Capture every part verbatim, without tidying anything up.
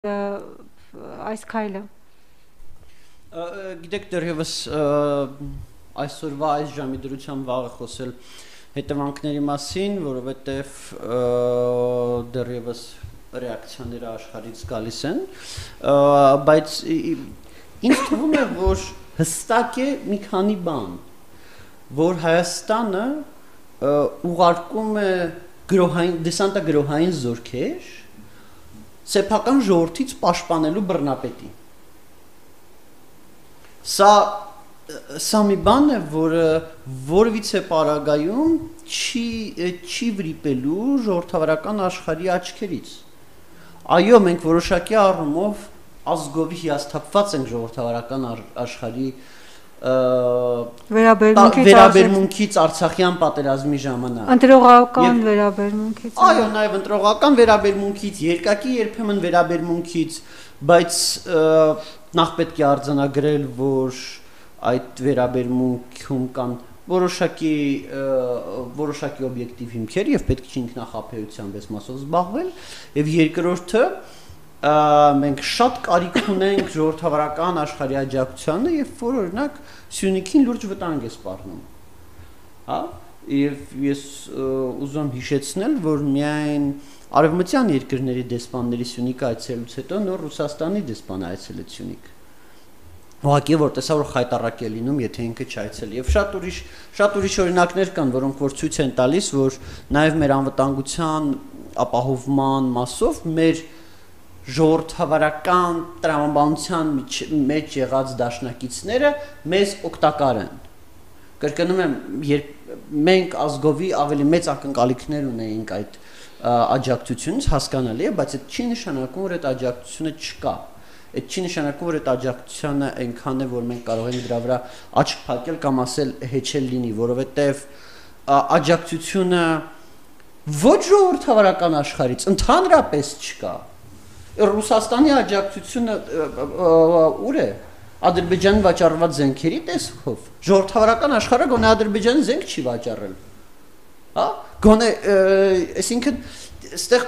այս քայլը։ Գիտեք, դեռևս այսօրվա այս ժամի դրությամբ վաղը խոսել հետևանքների մասին, որովհետև դեռևս ռեակցիաները աշխարհից գալիս են, բայց ինձ թվում է, որ հստակ է մի քանի բան, որ Հայաստանը ուղարկում է գրոհային, դեսանտագրոհային զորքեր սեփական ժողովրդից պաշտպանելու բռնապետի։ Սա սա մի բան է, որը որևիցե պարագայում չի չի վրիպելու ժողովրդավարական աշխարհի աչքերից։ Այո, մենք որոշակի առումով ազգովի հիասթափված ենք ժողովրդավարական աշխարհի վերաբերմունքից Արցախյան պատերազմի ժամանակ։ Ընտրողական վերաբերմունքից։ Այո, նաև ընտրողական վերաբերմունքից, երկակի երբեմն վերաբերմունքից, բայց նախ պետք է արձանագրել, որ այդ վերաբերմունքում կան որոշակի որոշակի օբյեկտիվ հիմքեր եւ պետք չի ինքնախապեյությամբ այս մասով զբաղվել, եւ երկրորդը մենք շատ կարիք ունենք ժողովրդավարական աշխարհի աջակցությանը, եւ որ օրինակ Սյունիքին լուրջ վտանգ է սպառնում։ Հա, եւ ես ուզում հիշեցնել, որ միայն արևմտյան երկրների դեսպանների Սյունիք այցելուց հետո նոր Ռուսաստանի դեսպանը այցելեց Սյունիք։ Ուղղակի որ տեսա որ խայտարակ է լինում, եթե ինքը չայցելի։ Եվ շատ ուրիշ շատ ուրիշ օրինակներ կան, որոնք որ ցույց են տալիս, որ նաեւ մեր անվտանգության ապահովման մասով մեր ժողովրդավարական տրամաբանության մեջ եղած դաշնակիցները մեզ օգտակար են։ Կրկնում եմ, երբ մենք ազգովի ավելի մեծ ակնկալիքներ ունեինք այդ աջակցությունից, հասկանալի է, բայց այդ չի նշանակում, որ այդ աջակցությունը չկա։ Այդ չի նշանակում, որ այդ աջակցությունը այնքան է, որ մենք կարող ենք դրա վրա աչք փակել կամ ասել հեչել լինի, որովհետև աջակցությունը ոչ ժողովրդավարական աշխարհից ընդհանրապես չկա։ Ռուսաստանի աջակցությունը ուր է Ադրբեջանի վաճառված զենքերի տեսքով ժողովրդավարական աշխարհը գոնե Ադրբեջանի զենք չի վաճառել, հա, գոնե այսինքն այստեղ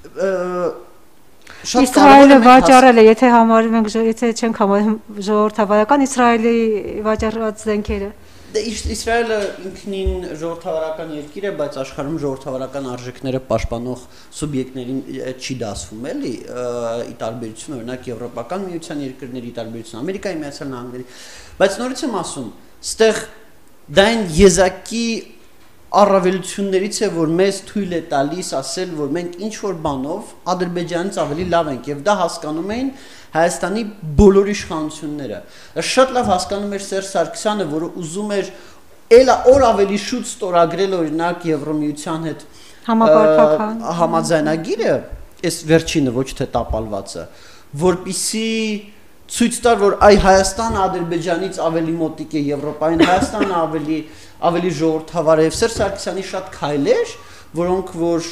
Իսրայելը վաճառել է, եթե համարում ենք, եթե չենք համարում ժողովրդավարական Իսրայելի վաճառված զենքերը։ Իսրայելը ինքնին ժողովրդավարական երկիր է, բայց աշխարհում ժողովրդավարական արժեքները պաշտպանող սուբյեկտներին չի դասվում, էլի, ի տարբերություն օրինակ Եվրոպական միության երկրների, ի տարբերություն Ամերիկայի Միացյալ Նահանգների, բայց նորից եմ ասում, ստեղ դա այն եզակի առավելություններից է, որ մեզ թույլ է տալիս ասել, որ մենք ինչ որ բանով Ադրբեջանից ավելի լավ ենք, եւ դա հասկանում էին Հայաստանի բոլոր իշխանությունները։ Շատ լավ հասկանում էր Սերժ Սարգսյանը, որը ուզում էր էլ օր ավելի շուտ ստորագրել օրինակ Եվրոմիության հետ համապարփական համաձայնագիրը, այս վերջինը ոչ թե տապալվածը, որպիսի ցույց տար, որ այ Հայաստանը Ադրբեջանից ավելի մոտիկ է Եվրոպային, Հայաստանը ավելի ավելի ժողովրդավար է։ Սերժ Սարգսյանի շատ քայլեր, որոնք որ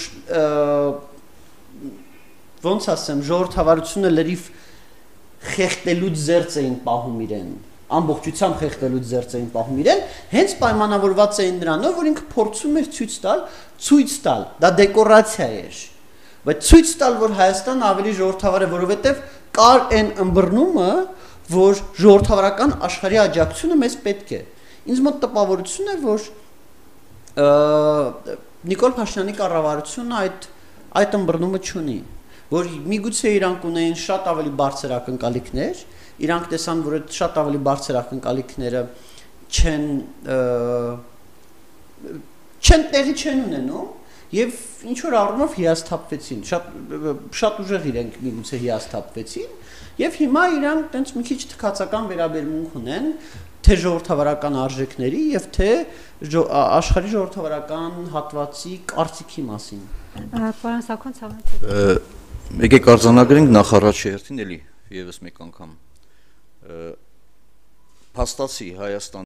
ոնց ասեմ, ժողովրդավարությունը լրիվ խեղտելուց զերծ էին պահում իրեն, ամբողջությամբ խեղտելուց զերծ էին պահում իրեն, հենց պայմանավորված էին նրանով, որ ինքը փորձում էր ցույց տալ, ցույց տալ, դա դեկորացիա էր, բայց ցույց տալ, որ Հայաստանը ավելի ժողովրդավար է, որովհետև կար այն ըմբռնումը, որ ժողովրդավարական աշխարհի աջակցությունը մեզ պետք է։ Ինձ մոտ տպավորություն է, որ Նիկոլ Փաշինյանի կառավարությունը այդ այդ ըմբռնումը չունի, որ միգուցե իրանք ունեին շատ ավելի բարձր ակնկալիքներ, իրանք տեսան, որ այդ շատ ավելի բարձր ակնկալիքները չեն չեն տեղի չեն ունենում եւ ինչ որ առումով հիասթափվեցին, շատ շատ ուժեղ իրենք միգուցե հիասթափվեցին եւ հիմա իրանք տենց մի քիչ թքածական վերաբերմունք ունեն թե ժողովրդավարական արժեքների եւ թե աշխարհի ժողովրդավարական հատվածի կարծիքի մասին։ Պարոն Սաքոն, ցավոք Եկեք արձանագրենք նախ առաջի հերթին էլի եւս մեկ անգամ փաստացի Հայաստան